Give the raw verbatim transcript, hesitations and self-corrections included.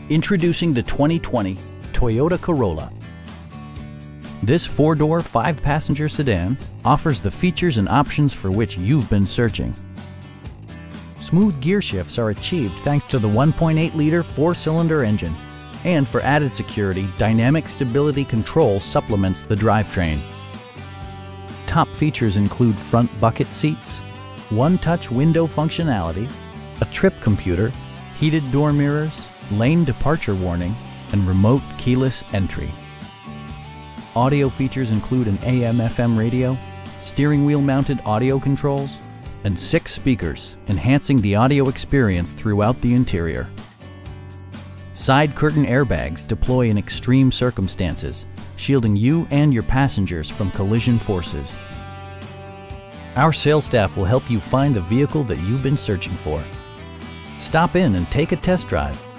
Introducing the twenty twenty Toyota Corolla. This four-door, five-passenger sedan offers the features and options for which you've been searching. Smooth gear shifts are achieved thanks to the one point eight liter four-cylinder engine. And for added security, dynamic stability control supplements the drivetrain. Top features include front bucket seats, one-touch window functionality, a trip computer, heated door mirrors, lane departure warning, and remote keyless entry. Audio features include an A M F M radio, steering wheel mounted audio controls, and six speakers, enhancing the audio experience throughout the interior. Side curtain airbags deploy in extreme circumstances, shielding you and your passengers from collision forces. Our sales staff will help you find the vehicle that you've been searching for. Stop in and take a test drive.